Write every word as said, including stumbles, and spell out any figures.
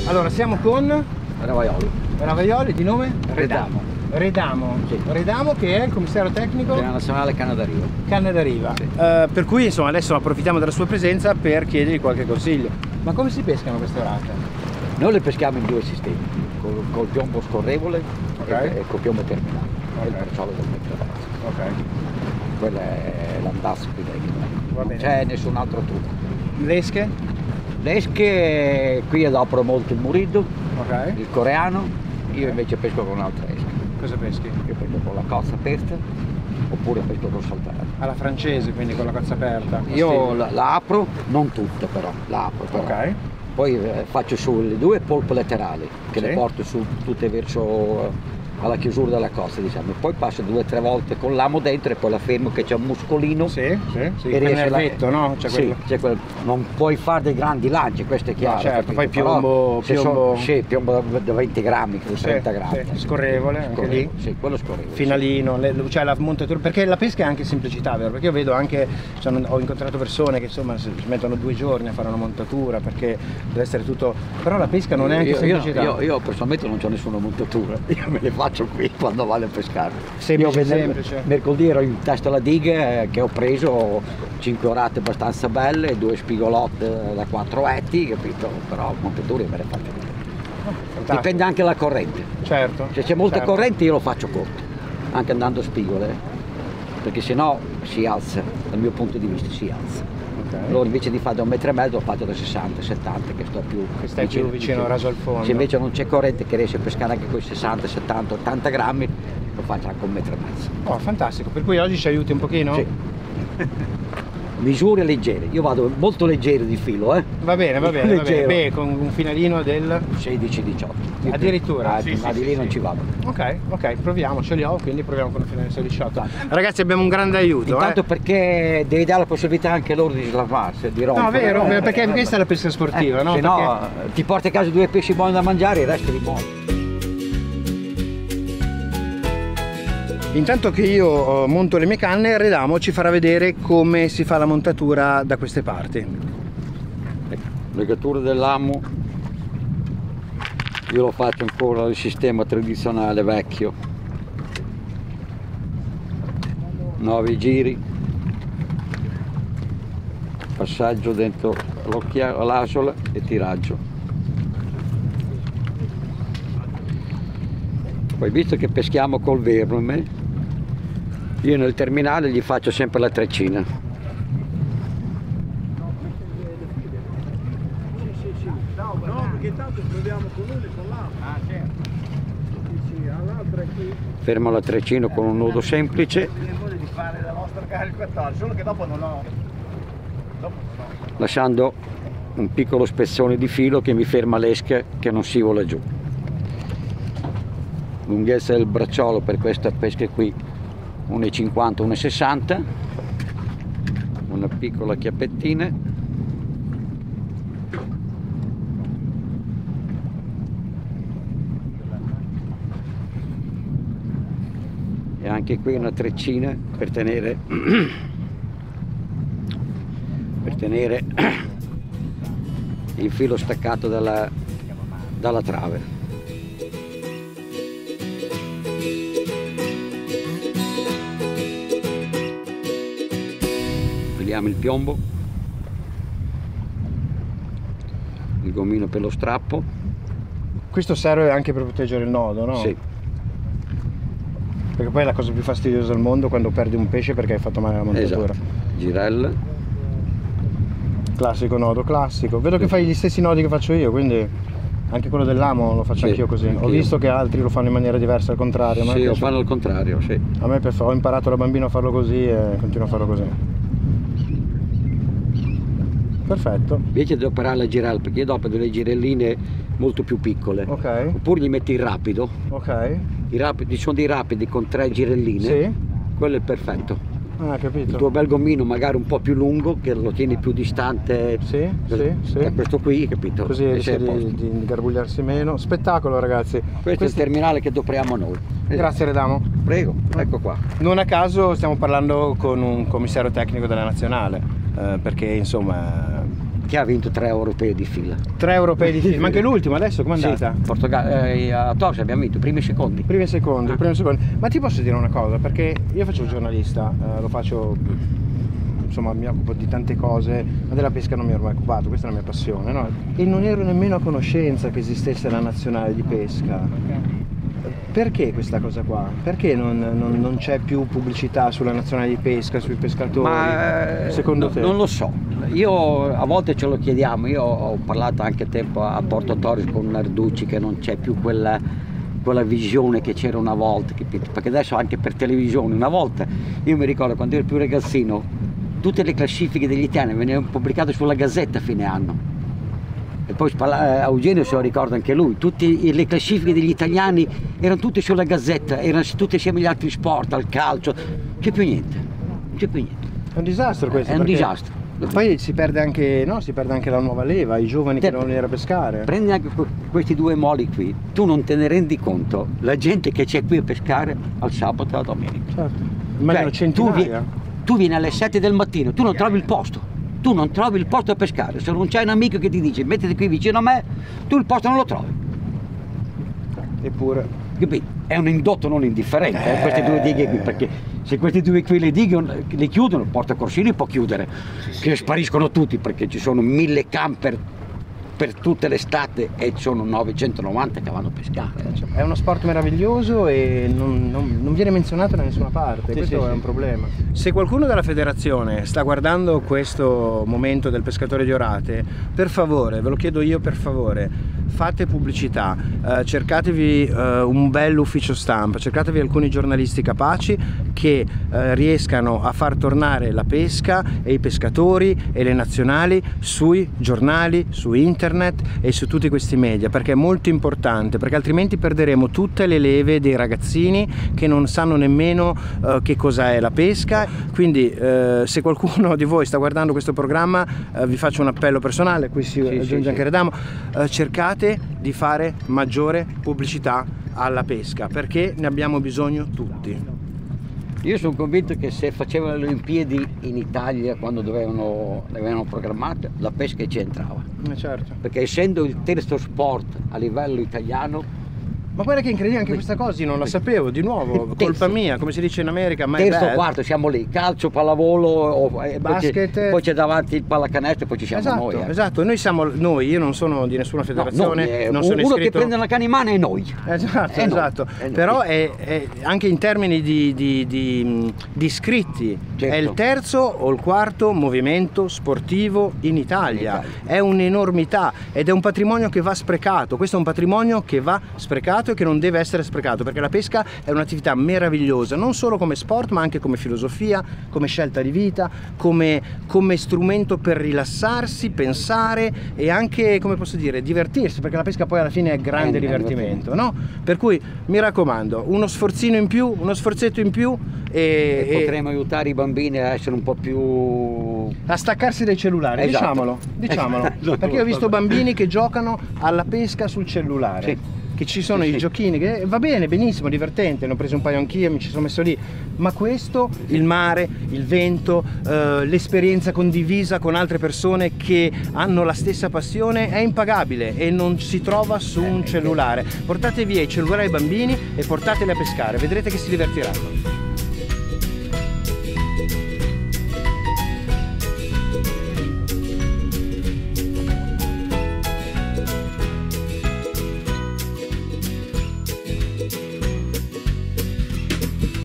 Allora, siamo con Ravaioli. Ravaioli, di nome? Redamo. Redamo, Sì. Redamo che è il commissario tecnico Della Nazionale Canna da Riva. Canna da Riva. Sì. Eh, per cui insomma adesso approfittiamo della sua presenza per chiedergli qualche consiglio. Ma come si pescano queste orate? Noi le peschiamo in due sistemi, col, col piombo scorrevole Okay. e, e col piombo terminale, Ok. e il bracciolo del metro. Ok. Quello è l'andazzo più vecchio. Va Non bene. c'è nessun altro trucco. L'esche? L'esche qui adopero molto il muriddu, Ok. il coreano, io invece pesco con un'altra esca. Cosa peschi? Io pesco con la cozza aperta oppure pesco con saltare. Alla francese, quindi con la cozza aperta. Io la, la apro, non tutta però, la apro però. Ok. Poi eh, faccio su le due polpe laterali che Sì. le porto su tutte verso eh, alla chiusura della costa, diciamo. Poi passo due o tre volte con l'amo dentro e poi la fermo che c'è un muscolino. Sì, sì, sì. che riesce a- nervetto, no? C'è sì, quello. c'è quel- non puoi fare dei grandi lanci, questo è chiaro. No, certo, capito? poi piombo- Però se piombo- so- sì, piombo da- da venti grammi, credo Sì, trenta grammi. sì. Scorrevole, anche lì? Sì, quello scorrevole. Finalino, le- cioè la montatura, perché la pesca è anche semplicità, vero? Perché io vedo anche, sono- ho incontrato persone che insomma si si mettono due giorni a fare una montatura perché deve essere tutto, però la pesca non è anche io, semplicità. Io, io, io personalmente non ho nessuna montatura, io me le faccio qui quando vado a pescare. Semplice, Io venerdì- semplice. Mercoledì ero in testa alla diga eh, che ho preso cinque orate abbastanza belle, due spigolotte da quattro etti, capito? Però montature me le faccio io. Fantastico. Dipende anche dalla corrente. Certo. Se c'è molta certo. corrente io lo faccio corto, anche andando a spigole, perché sennò si alza, dal mio punto di vista si alza. Ok. Allora invece di fare da un metro e mezzo lo faccio da sessanta settanta che sto più Che stai più vicino, raso al fondo. Se invece non c'è corrente che riesce a pescare anche con i sessanta, settanta, ottanta grammi lo faccio anche un metro e mezzo. Oh, fantastico, per cui oggi ci aiuti un pochino? Sì. Misure leggere, io vado molto leggero di filo, eh? Va bene, va bene, va bene. Leggero. Beh, con un finalino del... sedici diciotto. Addirittura? Ah, Sì, ma sì, di sì, lì non sì. ci vado. Ok, ok, proviamo, ce li ho, quindi proviamo con un finale sedici diciotto. Ragazzi, abbiamo un grande aiuto. Intanto eh. perché devi dare la possibilità anche loro di slavarsi, di rompere. No, vero, eh, perché eh, questa è la pesca sportiva, eh, no? Se Perché- no eh, ti porti a casa due pesci buoni da mangiare e il resto di buoni. Intanto che io eh, monto le mie canne, Redamo ci farà vedere come si fa la montatura da queste parti. Legatura dell'amo, io lo faccio ancora il sistema tradizionale vecchio. nove giri, passaggio dentro l'asola e tiraggio. Poi visto che peschiamo col verme, io nel terminale gli faccio sempre la treccina. No, perché tanto proviamo con uno e con l'altro. Ah, certo. Sì, sì, all'altro è qui. Fermo la treccina con un nodo semplice, Voglia di fare la nostra gara il quattordici, solo che dopo non ho. Dopo non ho. lasciando un piccolo spezzone di filo che mi ferma l'esca che non scivola giù. Lunghezza del bracciolo per questa pesca qui uno e cinquanta, uno e sessanta, una piccola chiappettina, e anche qui una treccina per tenere per tenere il filo staccato dalla, dalla trave. Togliamo il piombo, il gommino per lo strappo. Questo serve anche per proteggere il nodo, no? Sì. Perché poi è la cosa più fastidiosa al mondo quando perdi un pesce perché hai fatto male la montatura. Esatto. Girella. Classico nodo, classico. Vedo che fai gli stessi nodi che faccio io, quindi anche quello dell'amo lo faccio Sì, anch'io così. Ho anch'io. visto che altri lo fanno in maniera diversa, al contrario. ma Sì, a me lo piace- fanno al contrario, sì. A me piace- ho imparato da bambino a farlo così e continuo a farlo così. Perfetto. Invece di operare la girella, perché io dopo delle girelline molto più piccole. Ok, Oppure gli metti il rapido. ok. I rapidi sono dei rapidi con tre girelline. Sì? Quello è il perfetto. Ah, Il capito. tuo bel gommino magari un po' più lungo, che lo tieni più distante Sì, sì, sì. da questo qui, capito? Così E riesce sei a di, posto. di ingarbugliarsi meno. Spettacolo, ragazzi. Questo è il terminale che dopriamo noi. Grazie Redamo. Prego, ecco qua. Non a caso stiamo parlando con un commissario tecnico della nazionale, eh, perché insomma che ha vinto tre europei di fila. Tre europei di fila, ma anche l'ultimo adesso com'è andata? Sì, Portogallo, eh, a Tours abbiamo vinto primi e secondi. Primi e secondi, Ah. primi e secondi. Ma ti posso dire una cosa, perché io faccio il giornalista, eh, lo faccio, insomma mi occupo di tante cose, ma della pesca non mi ero mai occupato, questa è la mia passione, no? E non ero nemmeno a conoscenza che esistesse la nazionale di pesca. Perché questa cosa qua? Perché non, non- non c'è più pubblicità sulla nazionale di pesca, sui pescatori? Ma eh, secondo no- te? non lo so, io a volte ce lo chiediamo, io ho parlato anche tempo a Porto Torres con Narducci che non c'è più quella, quella visione che c'era una volta, capito? Perché adesso anche per televisione, una volta, io mi ricordo quando ero più ragazzino, tutte le classifiche degli italiani venivano pubblicate sulla Gazzetta a fine anno. E poi parla- Eugenio se lo ricorda anche lui, tutte le classifiche degli italiani erano tutte sulla Gazzetta, erano tutte assieme agli altri sport, al calcio, non c'è più niente, non c'è più niente. È un disastro questo. È un perché disastro. Poi si perde anche, no, si perde anche la nuova leva, i giovani che Certo. devono venire a pescare. Prendi anche que- questi due moli qui, tu non te ne rendi conto, la gente che c'è qui a pescare al sabato e alla domenica. Certo. Immagino Cioè, tu, vi- centinaia. tu vieni alle sette del mattino, tu non trovi il posto. Tu non trovi il posto a pescare, se non c'è un amico che ti dice mettiti qui vicino a me, tu il posto non lo trovi. Eppure. Capito? È un indotto non indifferente, eh, queste due dighe qui, perché se questi due qui le dighe le chiudono, il Porto Corsini può chiudere, che spariscono tutti perché ci sono mille camper per tutte l'estate e ci sono novecentonovanta che vanno a pescare. È uno sport meraviglioso e non, non- non viene menzionato da nessuna parte, Sì, questo sì, è sì. un problema. Se qualcuno della federazione sta guardando questo momento del pescatore di orate, per favore, ve lo chiedo io per favore, fate pubblicità, eh, cercatevi eh, un bel ufficio stampa, cercatevi alcuni giornalisti capaci che eh, riescano a far tornare la pesca e i pescatori e le nazionali sui giornali, su internet e su tutti questi media, perché è molto importante, perché altrimenti perderemo tutte le leve dei ragazzini che non sanno nemmeno eh, che cosa è la pesca. Quindi eh, se qualcuno di voi sta guardando questo programma, eh, vi faccio un appello personale, qui si Sì, aggiunge sì, anche sì. Redamo, eh, cercate di fare maggiore pubblicità alla pesca, perché ne abbiamo bisogno tutti. Io sono convinto che se facevano le Olimpiadi in Italia quando dovevano, le avevano programmate, la pesca ci entrava. Eh, certo. Perché essendo il terzo sport a livello italiano, Ma guarda che incredibile anche questa cosa, io non la sapevo, di nuovo, colpa Terzo. mia, come si dice in America, my terzo o bad. quarto siamo lì, calcio, pallavolo, o- e poi c'è- Basket. poi c'è davanti il pallacanestro e poi ci siamo Esatto, noi. eh. esatto, noi siamo noi, io non sono di nessuna No, federazione, noi, eh, non sono uno che iscritto. prende la canna in mano è noi. Esatto, È noi, esatto. è noi. Però è, è- anche in termini di, di- di- di iscritti, Certo. è il terzo o il quarto movimento sportivo in Italia. In Italia. È un'enormità ed è un patrimonio che va sprecato. Questo è un patrimonio che va sprecato e che non deve essere sprecato, perché la pesca è un'attività meravigliosa, non solo come sport, ma anche come filosofia, come scelta di vita, come, come strumento per rilassarsi, pensare e anche, come posso dire, divertirsi, perché la pesca poi alla fine è grande È- è divertimento, no? Per cui mi raccomando, uno sforzino in più, uno sforzetto in più e, E e potremo aiutare i bambini a essere un po' più... a staccarsi dai cellulari, Esatto. diciamolo, diciamolo. Esatto. Perché io ho visto bambini che giocano alla pesca sul cellulare. Sì. Che ci sono Sì, i sì. giochini, che va bene, benissimo, divertente, ne ho preso un paio anch'io, mi ci sono messo lì, ma questo, il mare, il vento, eh, l'esperienza condivisa con altre persone che hanno la stessa passione è impagabile e non si trova su un cellulare. Portate via i cellulari ai bambini e portateli a pescare, vedrete che si divertiranno.